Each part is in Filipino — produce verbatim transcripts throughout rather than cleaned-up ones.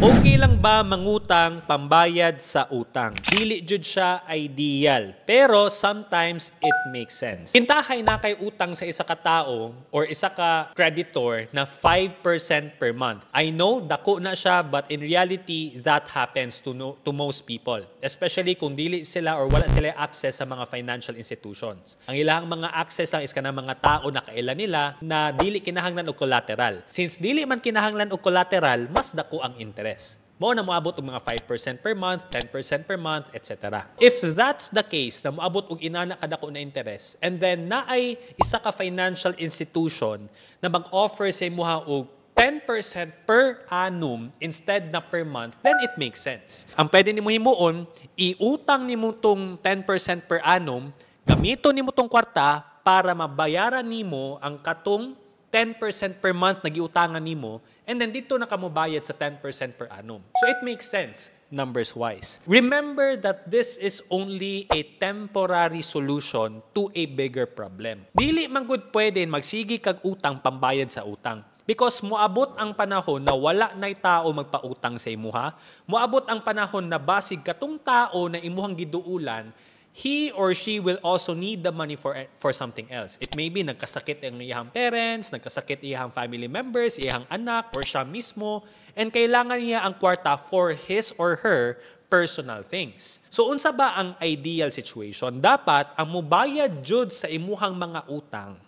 Okay lang ba mangutang pambayad sa utang? Dili jud siya ideal, pero sometimes it makes sense. Kintahay na kay utang sa isa ka tao or isa ka creditor na five percent per month. I know dako na siya, but in reality that happens to no, to most people, especially kung dili sila or wala sila access sa mga financial institutions. Ang ilang mga access lang is kanang mga tao na kaila nila na dili kinahanglan og collateral. Since dili man kinahanglan og collateral, mas dako ang interest. Mao na moabot og mga five percent per month, ten percent per month, et cetera. If that's the case, na moabot og inana kadako na interest, and then naay isa ka financial institution na mag-offer sa imuha og ten percent per annum instead na per month, then it makes sense. Ang pwede nimo himuon, iutang nimo tong ten percent per annum, gamiton nimo tong kwarta para mabayaran nimo ang katong ten percent per month na giutangan nimo, and then dito na kamo bayad sa ten percent per annum. So it makes sense numbers-wise. Remember that this is only a temporary solution to a bigger problem. Dili man gud pwede magsigi kag utang pambayad sa utang. Because moabot ang panahon na wala na'y tao magpautang sa imuha, moabot ang panahon na basig katong tao na imuhang giduulan, he or she will also need the money for for something else. It may be nagkasakit ang iyang parents, nagkasakit iyang family members, iyang anak, or siya mismo, and kailangan niya ang kwarta for his or her personal things. So unsa ba ang ideal situation? Dapat ang mubayad jud sa imuhang mga utang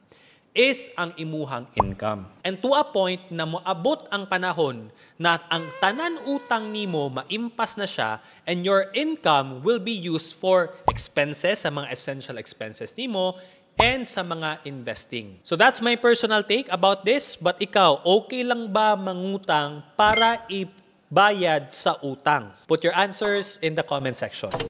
is ang imuhang income. And to a point na moabot ang panahon na ang tanan utang nimo maimpas na siya, and your income will be used for expenses, sa mga essential expenses nimo, and sa mga investing. So that's my personal take about this. But ikaw, okay lang ba mangutang para ibayad sa utang? Put your answers in the comment section.